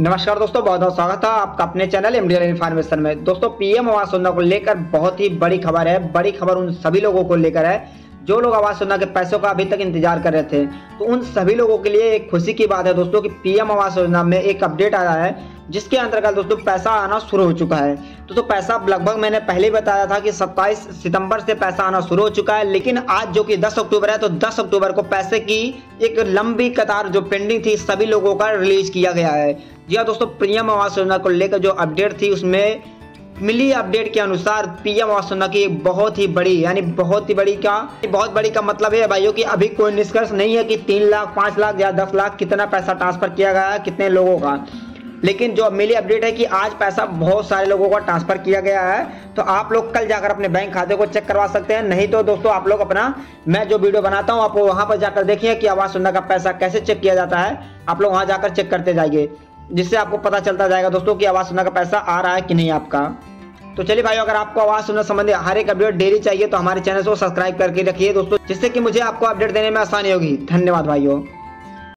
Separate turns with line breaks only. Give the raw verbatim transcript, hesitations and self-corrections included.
नमस्कार दोस्तों, बहुत बहुत स्वागत है आपका अपने चैनल एमडीएल इन्फॉर्मेशन में। दोस्तों, पीएम आवास योजना को लेकर बहुत ही बड़ी खबर है। बड़ी खबर उन सभी लोगों को लेकर है जो लोग आवास योजना के पैसों का अभी तक इंतजार कर रहे थे। तो उन सभी लोगों के लिए एक खुशी की बात है दोस्तों कि पीएम आवास योजना में एक अपडेट आया है जिसके अंतर्गत दोस्तों पैसा आना शुरू हो चुका है। तो, तो पैसा लगभग मैंने पहले ही बताया था कि सत्ताईस सितंबर से पैसा आना शुरू हो चुका है, लेकिन आज जो कि दस अक्टूबर है तो दस अक्टूबर को पैसे की एक लंबी कतार जो पेंडिंग थी सभी लोगों का रिलीज किया गया है। जी हाँ दोस्तों, पीएम आवास योजना को लेकर जो अपडेट थी उसमें मिली अपडेट के अनुसार पीएम आवास योजना की बहुत ही बड़ी यानी बहुत ही बड़ी का बहुत बड़ी का मतलब है भाइयों कि अभी कोई निष्कर्ष नहीं है कि तीन लाख पाँच लाख या दस लाख कितना पैसा ट्रांसफर किया गया है कितने लोगों का, लेकिन जो मिली अपडेट है कि आज पैसा बहुत सारे लोगों को ट्रांसफर किया गया है। तो आप लोग कल जाकर अपने बैंक खाते को चेक करवा सकते हैं। नहीं तो दोस्तों आप लोग अपना मैं जो वीडियो बनाता हूं आप वहां पर जाकर देखिए कि आवास योजना का पैसा कैसे चेक किया जाता है। आप लोग वहां जाकर चेक करते जाइए, जिससे आपको पता चलता जाएगा दोस्तों कि आवास योजना का पैसा आ रहा है कि नहीं आपका। तो चलिए भाइयों, अगर आपको आवास योजना संबंधी हर एक अपडेट डेली चाहिए तो हमारे चैनल को सब्सक्राइब करके रखिए दोस्तों, जिससे कि मुझे आपको अपडेट देने में आसानी होगी। धन्यवाद भाइयों।